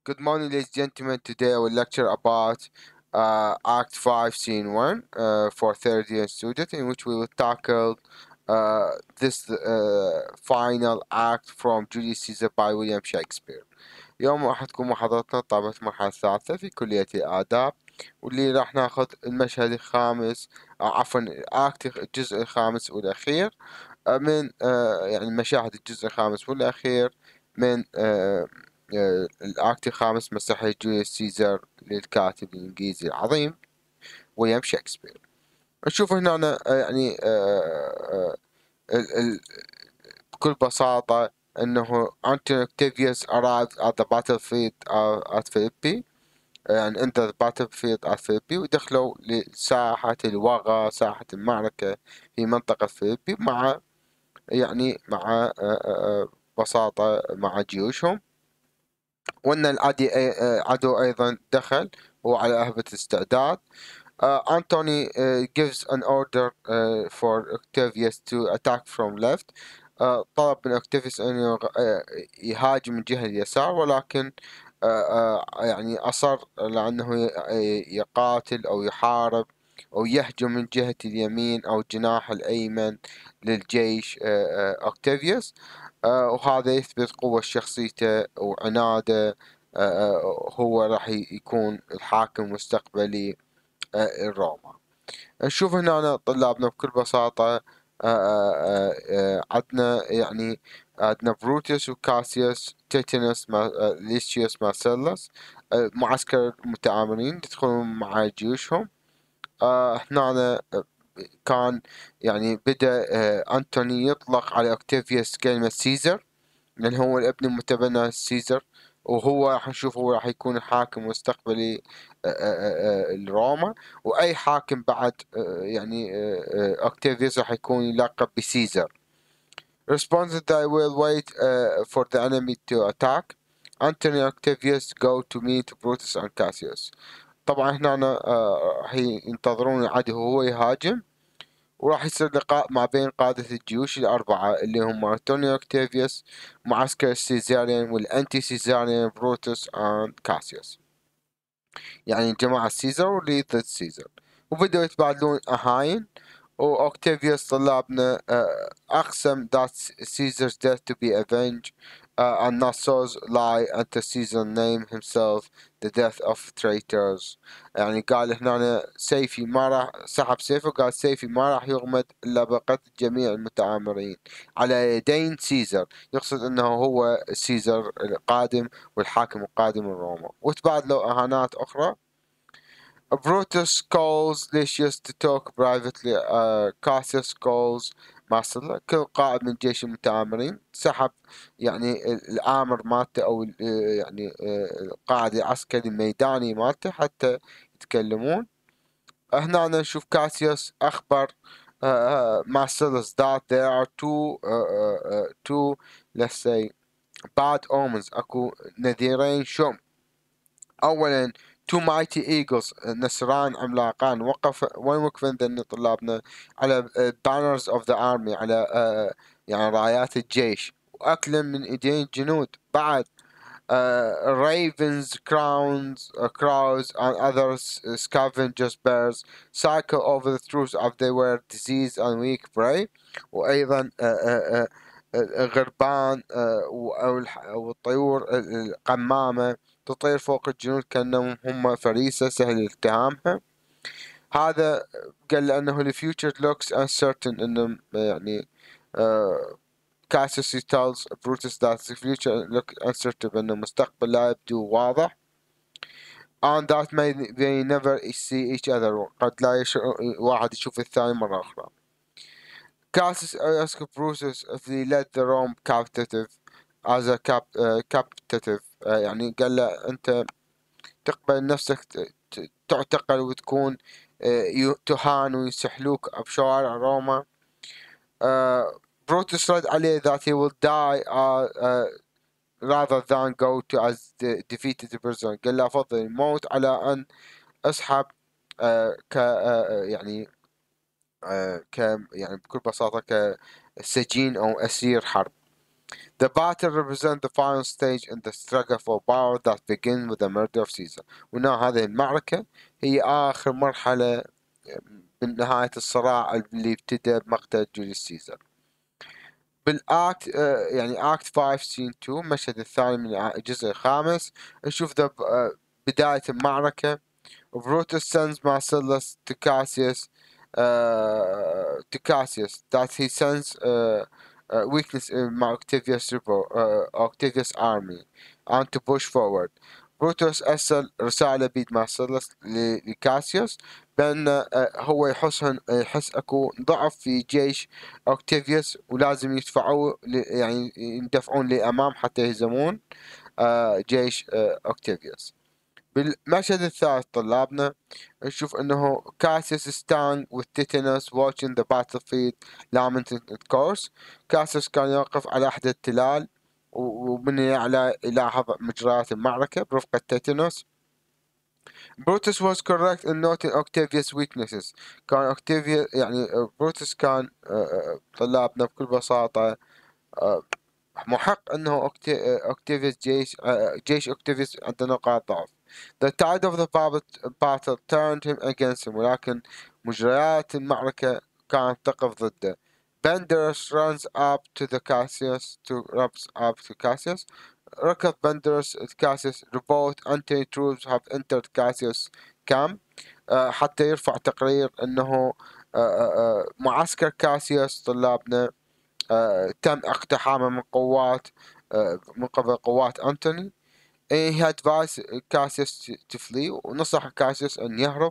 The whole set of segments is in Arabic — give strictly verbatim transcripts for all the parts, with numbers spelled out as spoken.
Good morning, ladies and gentlemen. Today I will lecture about uh, Act five, Scene one uh, for third year student, in which we will tackle uh, this uh, final act from Julius Caesar by William Shakespeare. اليوم راح تكون محاضرتنا طلبة المرحلة الثالثة في كلية الآداب، واللي راح ناخذ المشهد الخامس آه، عفوا الأكت الجزء الخامس والأخير آه، من آه، يعني مشاهد الجزء الخامس والأخير من آه، آه، الأكت الخامس مسرحية جوليوس سيزر للكاتب الإنجليزي العظيم ويليام شكسبير. نشوف هنا أنا آه، يعني آه، آه، ال- ال- بكل بساطة أنه أنتوني أوكتافيوس arrived at the battlefield uh, at Philippi، يعني أنت the battlefield at Philippi، ودخلوا لساحة الوغى، ساحة المعركة في منطقة فيليبي، مع يعني مع آه، آه، بساطة مع جيوشهم، وأن العدو عدو أيضا دخل وعلى أهبة استعداد. Uh, Antony uh, gives an order uh, for Octavius to attack from left. uh, طلب من أوكتافيوس أن يهاجم من جهة اليسار، ولكن uh, uh, يعني أصر لأنه يقاتل أو يحارب أو يهجم من جهة اليمين أو الجناح الأيمن للجيش أوكتافيوس. وهذا يثبت قوة شخصيته وعناده. هو راح يكون الحاكم المستقبلي الروما. نشوف هنا طلابنا بكل بساطة عندنا يعني عندنا بروتوس وكاسيوس تيتانوس ليسيوس مارسيلس، معسكر المتآمرين يدخلون مع جيوشهم. هنا كان يعني بدأ أنتوني يطلق على أوكتافيوس كلمة سيزر، لأن هو الابن المتبنى سيزر، وهو راح نشوف هو راح يكون الحاكم مستقبلي لروما، وأي حاكم بعد يعني أوكتافيوس راح يكون يلقب بسيزر. Responded that I will wait uh, for the enemy to attack. Antony Octavius go to meet Brutus and Cassius. طبعا هنا راح ينتظرون العدو وهو يهاجم، وراح يصير لقاء ما بين قادة الجيوش الأربعة اللي هم أنطونيو أوكتافيوس، معسكر السيزاريان والأنتي سيزاريان بروتوس and كاسيوس، يعني جماعة سيزر واللي ضد سيزر، وبدأوا يتبادلون أهاين. وأوكتافيوس طلابنا أقسم that Caesar's death to be avenged uh, and not so lie unto Caesar name himself the death of traitors. يعني قال هنا سيفي ما راح، سحب سيفه قال سيفي ما راح يغمد إلا بقتل جميع المتآمرين على يدين سيزر، يقصد أنه هو سيزر القادم والحاكم القادم من روما. وتبادلوا أهانات أخرى. Brutus calls Lucius to talk privately. uh, Cassius calls Marcella. كل قائد من جيش المتآمرين سحب يعني الآمر مالته أو يعني القائد العسكري الميداني مالته حتى يتكلمون. هنا نشوف كاسيوس أخبر Marcellus that there are two uh, uh, two let's say bad omens، أكو نذيرين شم. أولا two mighty eagles، نسران عملاقان، وقف وين وقفن ذن طلابنا؟ على banners of the army، على يعني رايات الجيش، وأكلا من إيدين الجنود. بعد uh, ravens, crowns, uh, crows and other scavengers birds cycle over the troops as they were diseased and weak prey. وأيضا uh, uh, uh, الغربان والطيور القمامة تطير فوق الجنود كأنهم هم فريسة سهل التهامها. هذا قال لأنه the future looks uncertain، إنه يعني Cassius tells Brutus that the future looks uncertain، بأن المستقبل لا يبدو واضح. and that may they never see each other، قد لا يش... واحد يشوف الثاني مرة أخرى. Cassius asked Brutus if he led the Rome captive as a cap, uh, captive uh, يعني قال له أنت تقبل نفسك تعتقل وتكون تهان ويسحلوك بشوارع روما. بروتوس رد عليه that he will die uh, uh, rather than go to as the defeated person. قال له أفضل الموت على أن أسحب uh, ك uh, يعني uh, ك يعني بكل بساطة كسجين أو أسير حرب. The battle represents the final stage in the struggle for power that begins with the murder of Caesar. وهنا هذه المعركة هي آخر مرحلة من نهاية الصراع اللي ابتدأ بمقتل جوليوس سيزر. بالآكت يعني آكت خمسة سين اثنين المشهد الثاني من الجزء الخامس نشوف بداية المعركة. Brutus sends Marcellus to Cassius uh, to Cassius that he sends uh, uh, weakness in Octavius' uh, Octavius' army and to push forward. بروتوس أرسل رسالة بيد مارسيلس لكاسيوس بأن هو يحسن يحس أكو ضعف في جيش أوكتافيوس ولازم يدفعوا يعني يندفعون لأمام حتى يهزمون جيش أوكتافيوس. بالمشهد الثالث طلابنا نشوف انه كاسيوس stand with Titanus watching the battlefield lamenting its course. كاسيوس كان يقف على احد التلال ومن يعلى يلاحظ مجريات المعركة برفقة تيتانوس. بروتوس was correct in noting Octavius' weaknesses. كان أوكتافيوس يعني بروتوس كان طلابنا بكل بساطة محق انه أوكتافيوس جيش جيش أوكتافيوس عنده نقاط ضعف. The tide of the battle turned him against him ولكن مجريات المعركة كانت تقف ضده. Benders runs up to the Cassius to runs up to Cassius. ركض بندرس كاسيوس report anti troops have entered Cassius camp uh, حتى يرفع تقرير انه uh, uh, معسكر كاسيوس طلابنا uh, تم اقتحامه من قوات uh, من قبل قوات أنتوني. he advised كاسيوس to flee ونصح كاسيوس أن يهرب.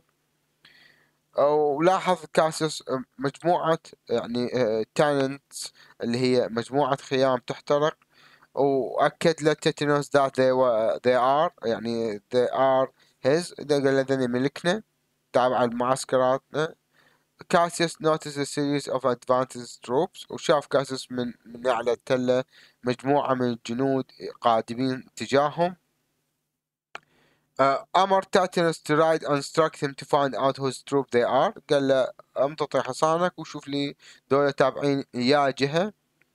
ولاحظ كاسيوس مجموعة يعني tenants اللي هي مجموعة خيام تحترق وأكد له تيتانوس that they were they are يعني they are his قال هذني ملكنا تابع المعسكراتنا. كاسيوس noticed a series of advanced troops وشاف كاسيوس من من أعلى التلة مجموعة من الجنود قادمين تجاههم. Uh, أمر تيتانوس to ride and instruct him to find out whose troop they are. قال له امتطي حصانك وشوف لي دولة تابعين يا جهة.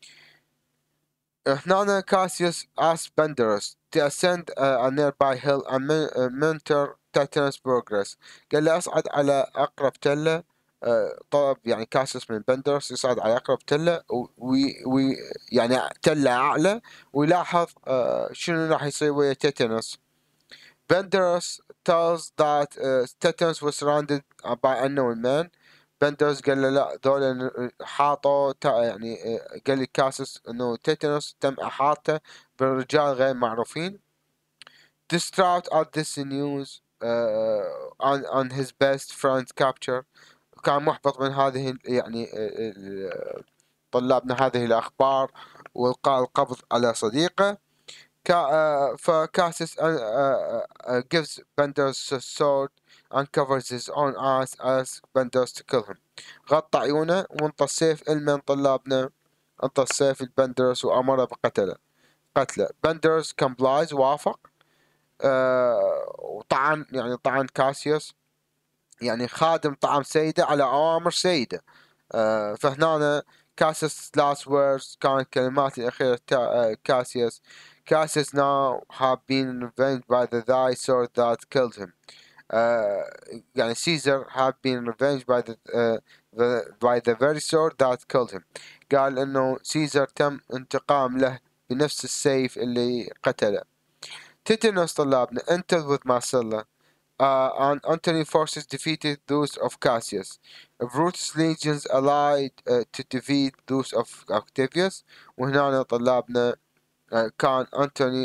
هنا كاسيوس asked Benders to ascend uh, a nearby hill and mentor Titanus progress. قال له أصعد على أقرب تلة. uh, طلب يعني كاسيوس من بندرس يصعد على أقرب تلة وي يعني تلة أعلى ويلاحظ uh, شنو راح يصير ويا تيتانوس. Benders tells that uh, Titanus was surrounded by unknown men. بندرز قال له لا ذولا حاطوا يعني قال لي كاسس انه تيتانوس تم احاطته برجال غير معروفين. Distraught at this news uh, on, on his best friend's capture. كان محبط من هذه يعني طلابنا هذه الأخبار والقاء القبض على صديقه. فكاسس gives Benders a sword and covers his own eyes as Benders to kill him. غطى عيونه وانطى السيف المن طلابنا انطى السيف البندرس وأمره بقتله قتله. بندرس complies وافق أه وطعن يعني طعن كاسيوس يعني خادم طعن سيده على أوامر سيده. أه فهنا كاسيوس last words كانت كلمات الأخيرة كاسيوس. Cassius now have been revenged by the thy sword that killed him. Uh, يعني Caesar have been revenged by the, uh, the by the very sword that killed him. قال إنه سيزر تم انتقام له بنفس السيف اللي قتله. Titanus طلابنا entered with Marcella uh, and Antony forces defeated those of Cassius. Brutus legions allied uh, to defeat those of Octavius. وهنا طلابنا كان أنتوني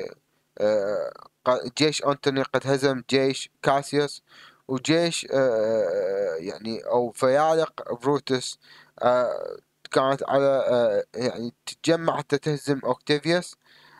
جيش أنتوني قد هزم جيش كاسيوس وجيش يعني أو فيالق بروتوس كانت على يعني تتجمع حتى تهزم أوكتافيوس.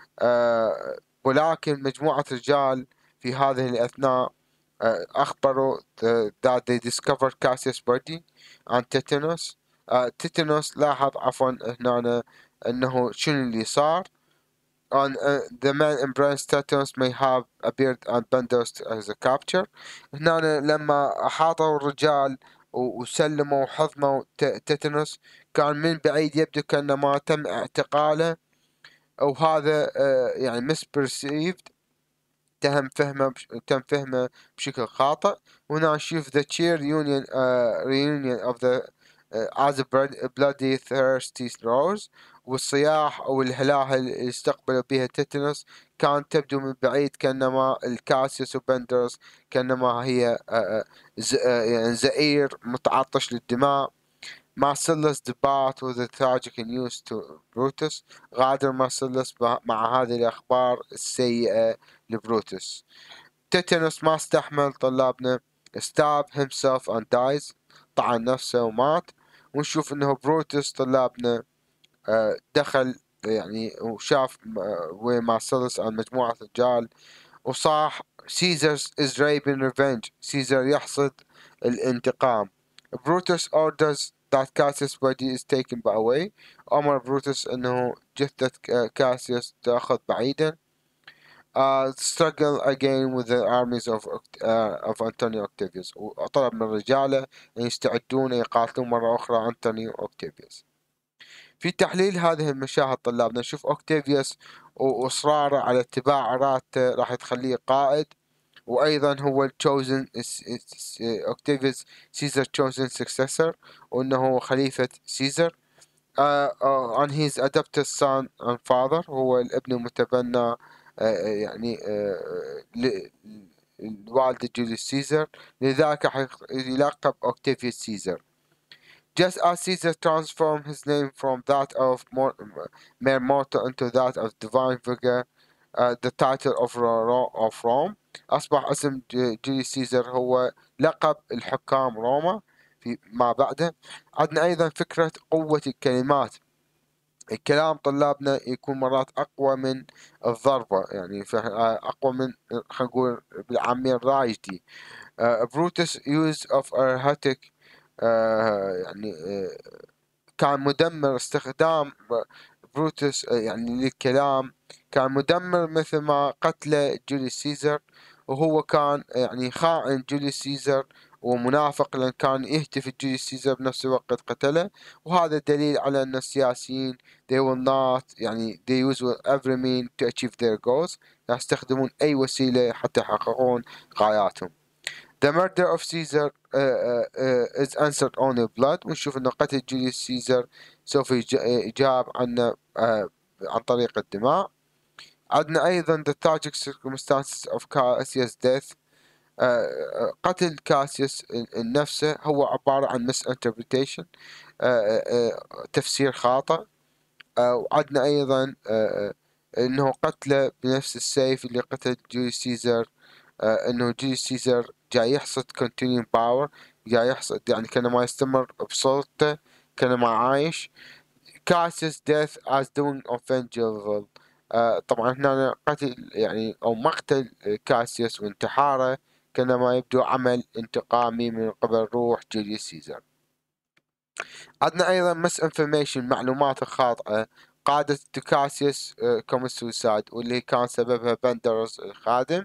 ولكن مجموعة رجال في هذه الأثناء أخبروا that they discovered Cassius' body and Titanus. تيتانوس لاحظ عفوا هنا أنه شنو اللي صار. On uh, the man embraced Titanus may have appeared and Benders as a capture. هنا لما أحاطوا الرجال وسلموا وحضنوا تيتانوس كان من بعيد يبدو كأنما تم اعتقاله وهذا يعني misperceived تم فهمه تم فهمه بشكل خاطئ. هنا نشوف the cheer union uh, reunion of the uh, as bloody thirsty roars، والصياح أو الهلاهل اللي استقبلوا بها تيتانوس كانت تبدو من بعيد كأنما الكاسيوس وبندرس كأنما هي uh, يعني زئير متعطش للدماء. مارسيلوس depart with the tragic news to بروتوس، غادر مارسيلوس مع هذه الأخبار السيئة لبروتوس. تيتانوس ما استحمل طلابنا، stab himself and dies، طعن نفسه ومات. ونشوف انه بروتوس طلابنا دخل يعني وشاف وين مارسيلوس عن مجموعة رجال وصاح Caesar is raping revenge، سيزر يحصد الانتقام. بروتوس orders that Cassius' body is taken away، أمر بروتوس أنه جثة كاسيوس تأخذ بعيدا. uh, struggle again with the armies of uh, of Antonio Octavius، وطلب من رجاله أن يستعدون يقاتلون مرة أخرى أنطونيو أوكتافيوس. في تحليل هذه المشاهد طلابنا نشوف أوكتافيوس وإصراره على اتباع إرادته راح تخليه قائد، وأيضا هو chosen Octavius Caesar chosen successor، وأنه خليفة سيزر. uh, uh, on his adopted son and father، هو الابن المتبنى uh, يعني uh, لوالد جوليوس سيزر، لذلك يلقب أوكتافيوس سيزر. Just as Caesar transformed his name from that of mere mortal into that of divine figure، uh, the title of of Rome، أصبح اسم جوليوس سيزر هو لقب الحكام روما في ما بعده. عندنا أيضا فكرة قوة الكلمات، الكلام طلابنا يكون مرات أقوى من الضربة، يعني أقوى من خلينا نقول بالعامية الراجدي. uh, Brutus use of erratic uh, يعني uh, كان مدمر، استخدام بروتوس يعني للكلام كان مدمر مثل ما قتل جوليوس سيزر، وهو كان يعني خائن جوليوس سيزر ومنافق لأن كان يهتف جوليوس سيزر بنفس الوقت قتله. وهذا دليل على أن السياسيين they will not يعني they use every mean to achieve their goals، يستخدمون أي وسيلة حتى يحققون غاياتهم. The murder of Caesar uh, uh, uh, is answered only blood، ونشوف أن قتل جوليوس سيزر سوف يجاب عنه uh, عن طريق الدماء. عندنا أيضا the tragic circumstances of Cassius' death، uh, قتل كاسيوس نفسه هو عبارة عن misinterpretation، uh, uh, تفسير خاطئ. uh, وعندنا أيضا uh, أنه قتله بنفس السيف اللي قتل جوليوس سيزر، uh, أنه جوليوس سيزر جاي يحصد continuing power، جاي يحصد يعني كان ما يستمر بسلطته كان ما عايش. Cassius death as doing offensive، uh, طبعا هنا قتل يعني أو مقتل كاسيوس وانتحاره كانما يبدو عمل انتقامي من قبل روح جوليوس سيزر. عندنا أيضا misinformation، معلومات خاطئة قادت كاسيوس كوم السوسايد، واللي كان سببها بندرس الخادم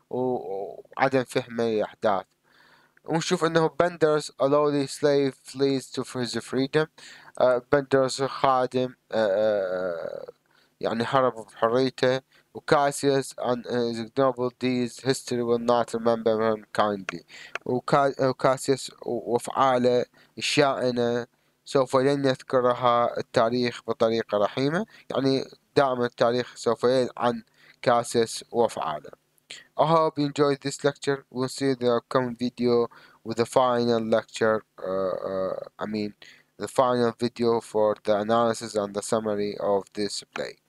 وعدم فهمه للأحداث. ونشوف أنه بندرس a lowly slave flees to his freedom، uh, بندرس خادم uh, uh, يعني هرب بحريته. وكاسيوس and his ignoble deeds history will not remember him kindly، وكاسيوس وأفعاله الشائنة سوف لن يذكرها التاريخ بطريقة رحيمة، يعني دائما التاريخ سوف يلعن كاسيوس وأفعاله. I hope you enjoyed this lecture. We'll see the upcoming video with the final lecture, uh, uh, I mean the final video for the analysis and the summary of this play.